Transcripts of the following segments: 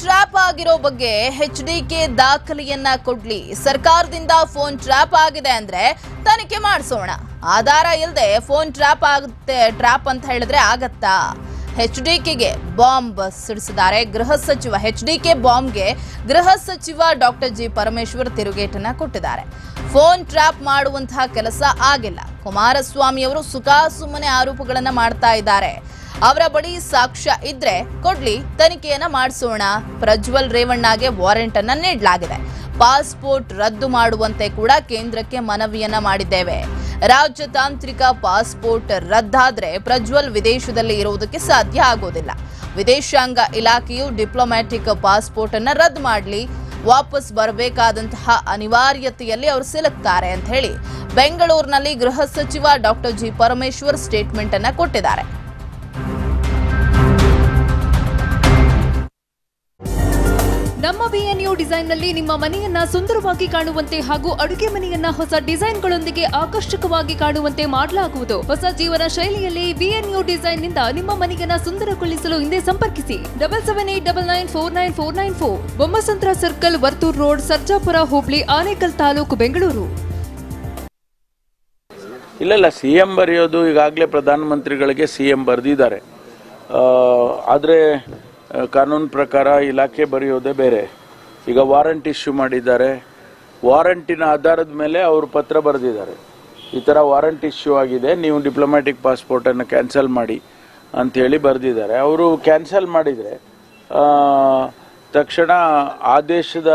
Trap ಆಗಿರೋ ಬಗ್ಗೆ HDK ದಾಖಲೆಯನ್ನ ಕೊಡ್ಲಿ. ಸರ್ಕಾರದಿಂದ ಫೋನ್ ಟ್ರ್ಯಾಪ್ ಆಗಿದೆ ಅಂದ್ರೆ ತನಿಖೆ ಮಾಡಿಸೋಣ. ಆಧಾರ ಇಲ್ಲದೆ ಫೋನ್ ಟ್ರ್ಯಾಪ್ ಅಂತ ಹೇಳಿದ್ರೆ ಆಗತ್ತಾ? HDKಗೆ ಬಾಂಬ್ ಸಿಡಿಸಿದ್ದಾರೆ ಗೃಹ ಸಚಿವ. HDK ಬಾಂಬ್ಗೆ ಗೃಹ ಸಚಿವ ಡಾಕ್ಟರ್ ಜಿ ಪರಮೇಶ್ವರ್ ತಿರುಗೇಟನ್ನ ಕೊಟ್ಟಿದ್ದಾರೆ. ಫೋನ್ ಟ್ರ್ಯಾಪ್ ಮಾಡುವಂತಹ ಕೆಲಸ ಆಗಿಲ್ಲ. ಕುಮಾರಸ್ವಾಮಿ ಅವರು ಸುಮ್ಮನೆ ಆರೋಪಗಳನ್ನ ಮಾಡ್ತಾ ಇದ್ದಾರೆ. ಅವರ ಬಳಿ ಸಾಕ್ಷ್ಯ ಇದ್ರೆ ಕೊಡ್ಲಿ, ತನಿಖೆಯನ್ನ ಮಾಡಿಸೋಣ. ಪ್ರಜ್ವಲ್ ರೇವಣ್ಣಗೆ ವಾರೆಂಟ್ ಅನ್ನ ನೀಡಲಾಗಿದೆ. ಪಾಸ್ಪೋರ್ಟ್ ರದ್ದು ಮಾಡುವಂತೆ ಕೂಡ ಕೇಂದ್ರಕ್ಕೆ ಮನವಿಯನ್ನ ಮಾಡಿದ್ದೇವೆ. ರಾಜತಾಂತ್ರಿಕ ಪಾಸ್ಪೋರ್ಟ್ ರದ್ದಾದ್ರೆ ಪ್ರಜ್ವಲ್ ವಿದೇಶದಲ್ಲಿ ಇರುವುದಕ್ಕೆ ಸಾಧ್ಯ ಆಗೋದಿಲ್ಲ. ವಿದೇಶಾಂಗ ಇಲಾಖೆಯು ಡಿಪ್ಲೊಮ್ಯಾಟಿಕ್ ಪಾಸ್ಪೋರ್ಟ್ ಅನ್ನ ರದ್ದು ಮಾಡಲಿ. ವಾಪಸ್ ಬರಬೇಕಾದಂತಹ ಅನಿವಾರ್ಯತೆಯಲ್ಲಿ ಅವರು ಸಿಲುಕ್ತಾರೆ ಅಂತ ಹೇಳಿ ಬೆಂಗಳೂರಿನಲ್ಲಿ ಗೃಹ ಸಚಿವ ಡಾಕ್ಟರ್ ಜಿ ಪರಮೇಶ್ವರ್ ಸ್ಟೇಟ್ಮೆಂಟ್ ಅನ್ನ ಕೊಟ್ಟಿದ್ದಾರೆ. ನಮ್ಮ BNU ಡಿಸೈನ್ನಲ್ಲಿ ನಿಮ್ಮ ಮನೆಯನ್ನ ಸುಂದರವಾಗಿ ಕಾಣುವಂತೆ ಹಾಗೂ ಅಡುಗೆ ಮನೆಯನ್ನ ಹೊಸ ಡಿಸೈನ್ಗಳೊಂದಿಗೆ ಆಕರ್ಷಕವಾಗಿ ಕಾಣುವಂತೆ ಮಾಡಲಾಗುವುದು. ಹೊಸ ಜೀವನ ಶೈಲಿಯಲ್ಲಿ BNU ಡಿಸೈನ್ನಿಂದ ನಿಮ್ಮ ಮನೆಯನ್ನ ಸುಂದರಗೊಳಿಸಲು ಹಿಂದೆ ಸಂಪರ್ಕಿಸಿ 7789949494 ಬೊಮ್ಮಸಂದ್ರ ಸರ್ಕಲ್, ವರ್ತೂರ್ ರೋಡ್, ಸರ್ಜಾಪುರ ಹೋಬಳಿ, ಆನೇಕಲ್ ತಾಲೂಕು, ಬೆಂಗಳೂರು. ಇಲ್ಲ CM ಬರೆಯೋದು ಈಗಾಗಲೇ ಪ್ರಧಾನಮಂತ್ರಿಗಳಿಗೆ CM ಬರೆದಿದ್ದಾರೆ. ಆದರೆ ಕಾನೂನು ಪ್ರಕಾರ ಇಲಾಖೆ ಬರೆಯೋದೇ ಬೇರೆ. ಈಗ ವಾರಂಟ್ ಇಶ್ಯೂ ಮಾಡಿದ್ದಾರೆ. ವಾರಂಟಿನ ಆಧಾರದ ಮೇಲೆ ಅವರು ಪತ್ರ ಬರೆದಿದ್ದಾರೆ. ಈ ಥರ ವಾರಂಟ್ ಇಶ್ಯೂ ಆಗಿದೆ, ನೀವು ಡಿಪ್ಲೊಮ್ಯಾಟಿಕ್ ಪಾಸ್ಪೋರ್ಟನ್ನು ಕ್ಯಾನ್ಸಲ್ ಮಾಡಿ ಅಂಥೇಳಿ ಬರೆದಿದ್ದಾರೆ. ಅವರು ಕ್ಯಾನ್ಸಲ್ ಮಾಡಿದರೆ ತಕ್ಷಣ ಆದೇಶದ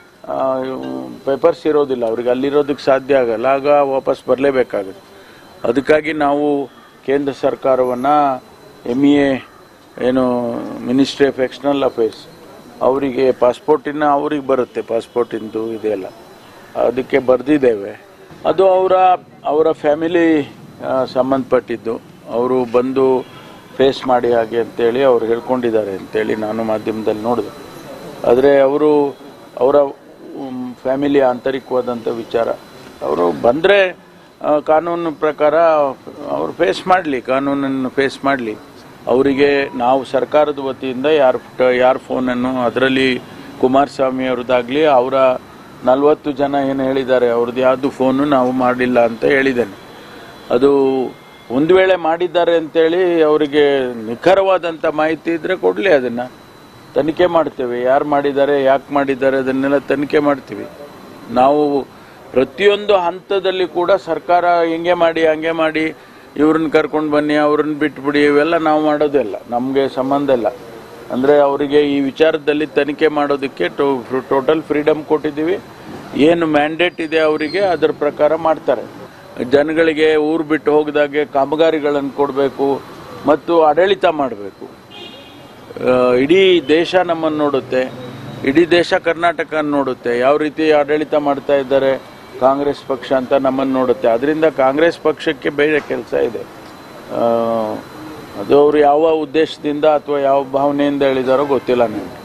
ಪೇಪರ್ಸ್ ಇರೋದಿಲ್ಲ, ಅವ್ರಿಗೆ ಅಲ್ಲಿರೋದಕ್ಕೆ ಸಾಧ್ಯ ಆಗಲ್ಲ. ಆಗ ವಾಪಸ್ ಬರಲೇಬೇಕಾಗುತ್ತೆ. ಅದಕ್ಕಾಗಿ ನಾವು ಕೇಂದ್ರ ಸರ್ಕಾರವನ್ನು MEA ಏನು ಮಿನಿಸ್ಟ್ರಿ ಆಫ್ ಎಕ್ಸ್ಟರ್ನಲ್ ಅಫೇರ್ಸ್ ಅವರಿಗೆ ಪಾಸ್ಪೋರ್ಟಿನ ಅವ್ರಿಗೆ ಬರುತ್ತೆ, ಪಾಸ್ಪೋರ್ಟಿಂದು ಇದೆಲ್ಲ, ಅದಕ್ಕೆ ಬರೆದಿದ್ದೇವೆ. ಅದು ಅವರ ಫ್ಯಾಮಿಲಿ ಸಂಬಂಧಪಟ್ಟಿದ್ದು. ಅವರು ಬಂದು ಫೇಸ್ ಮಾಡಿ ಹಾಗೆ ಅಂತೇಳಿ ಅವ್ರು ಹೇಳ್ಕೊಂಡಿದ್ದಾರೆ ಅಂತೇಳಿ ನಾನು ಮಾಧ್ಯಮದಲ್ಲಿ ನೋಡಿದೆ. ಆದರೆ ಅವರ ಫ್ಯಾಮಿಲಿ ಆಂತರಿಕವಾದಂಥ ವಿಚಾರ. ಅವರು ಬಂದರೆ ಕಾನೂನು ಪ್ರಕಾರ ಅವರು ಫೇಸ್ ಮಾಡಲಿ, ಕಾನೂನನ್ನು ಫೇಸ್ ಮಾಡಲಿ. ಅವರಿಗೆ ನಾವು ಸರ್ಕಾರದ ವತಿಯಿಂದ ಯಾರ ಫೋನನ್ನು, ಅದರಲ್ಲಿ ಕುಮಾರಸ್ವಾಮಿ ಅವ್ರದ್ದಾಗಲಿ, ಅವರ 40 ಜನ ಏನು ಹೇಳಿದ್ದಾರೆ ಅವ್ರದ್ದು ಯಾವುದು ಫೋನು ನಾವು ಮಾಡಿಲ್ಲ ಅಂತ ಹೇಳಿದ್ದೇನೆ. ಅದು ಒಂದು ವೇಳೆ ಮಾಡಿದ್ದಾರೆ ಅಂತೇಳಿ ಅವರಿಗೆ ನಿಖರವಾದಂಥ ಮಾಹಿತಿ ಇದ್ದರೆ ಕೊಡಲಿ, ಅದನ್ನು ತನಿಖೆ ಮಾಡ್ತೇವೆ. ಯಾರು ಮಾಡಿದ್ದಾರೆ, ಯಾಕೆ ಮಾಡಿದ್ದಾರೆ, ಅದನ್ನೆಲ್ಲ ತನಿಖೆ ಮಾಡ್ತೀವಿ. ನಾವು ಪ್ರತಿಯೊಂದು ಹಂತದಲ್ಲಿ ಕೂಡ ಸರ್ಕಾರ ಹಿಂಗೆ ಮಾಡಿ ಹಂಗೆ ಮಾಡಿ ಇವ್ರನ್ನ ಕರ್ಕೊಂಡು ಬನ್ನಿ, ಅವ್ರನ್ನ ಬಿಟ್ಬಿಡಿ, ಇವೆಲ್ಲ ನಾವು ಮಾಡೋದಿಲ್ಲ, ನಮಗೆ ಸಂಬಂಧ ಇಲ್ಲ. ಅಂದರೆ ಅವರಿಗೆ ಈ ವಿಚಾರದಲ್ಲಿ ತನಿಖೆ ಮಾಡೋದಕ್ಕೆ ಟೋಟಲ್ ಫ್ರೀಡಮ್ ಕೊಟ್ಟಿದ್ದೀವಿ. ಏನು ಮ್ಯಾಂಡೇಟ್ ಇದೆ ಅವರಿಗೆ ಅದರ ಪ್ರಕಾರ ಮಾಡ್ತಾರೆ. ಜನಗಳಿಗೆ ಊರು ಬಿಟ್ಟು ಹೋಗಿದಾಗೆ ಕಾಮಗಾರಿಗಳನ್ನು ಕೊಡಬೇಕು ಮತ್ತು ಆಡಳಿತ ಮಾಡಬೇಕು. ಇಡೀ ದೇಶ ನಮ್ಮನ್ನು ನೋಡುತ್ತೆ, ಇಡೀ ದೇಶ ಕರ್ನಾಟಕ ನೋಡುತ್ತೆ. ಯಾವ ರೀತಿ ಆಡಳಿತ ಮಾಡ್ತಾ ಇದ್ದಾರೆ ಕಾಂಗ್ರೆಸ್ ಪಕ್ಷ ಅಂತ ನಮ್ಮನ್ನು ನೋಡುತ್ತೆ. ಅದರಿಂದ ಕಾಂಗ್ರೆಸ್ ಪಕ್ಷಕ್ಕೆ ಬೇರೆ ಕೆಲಸ ಇದೆ. ಅದು ಅವರು ಯಾವ ಉದ್ದೇಶದಿಂದ ಅಥವಾ ಯಾವ ಭಾವನೆಯಿಂದ ಹೇಳಿದಾರೋ ಗೊತ್ತಿಲ್ಲ ನನಗೆ.